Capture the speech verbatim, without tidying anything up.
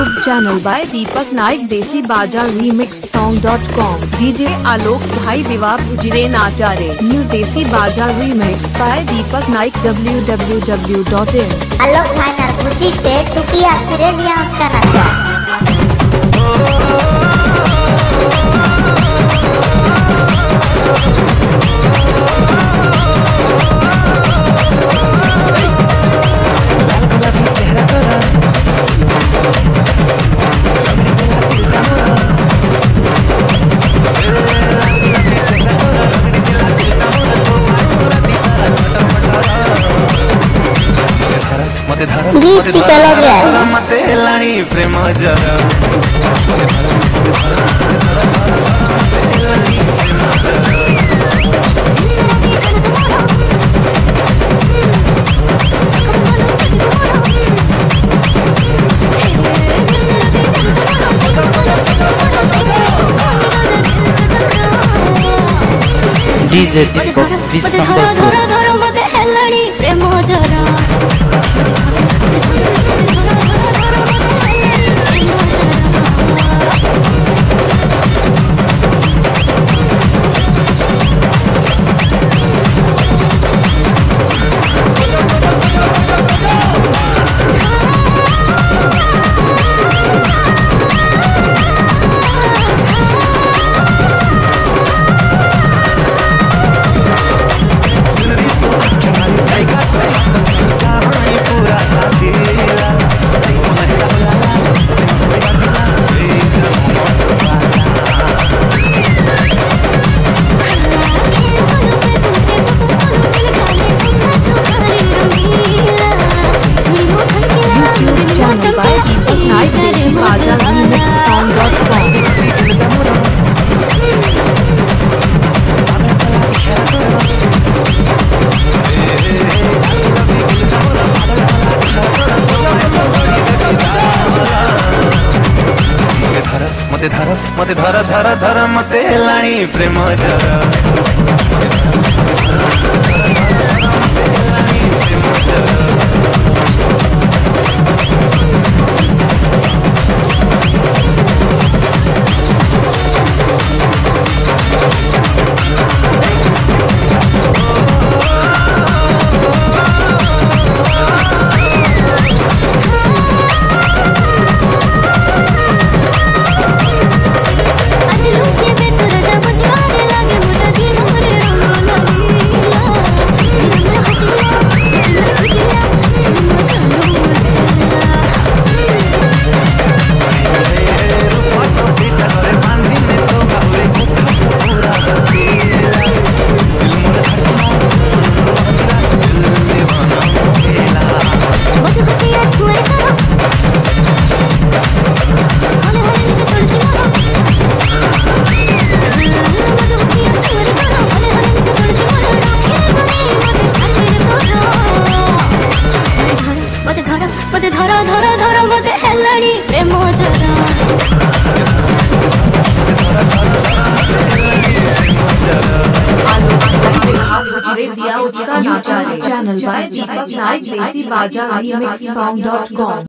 YouTube channel by Deepak Naik Desi Baja remix song dot com. DJ Alok भाई विवाह भुजरेन आचार्य। New Desi Baja remix by Deepak Naik W W W dot in. Alok भाई नारकुची ते टुकी आखिरे दिया उसका नशा। गीत की चला गया मते लाणी प्रेम जरा डीजे दीपक विस्तंभरपुर। मते धर मते धर धर धर मते लाणी प्रेम जरा मते धरा धरा धरा मते हेलाणी प्रेम जरा। Channel by Deepak Naik Desi Baja remix song dot com.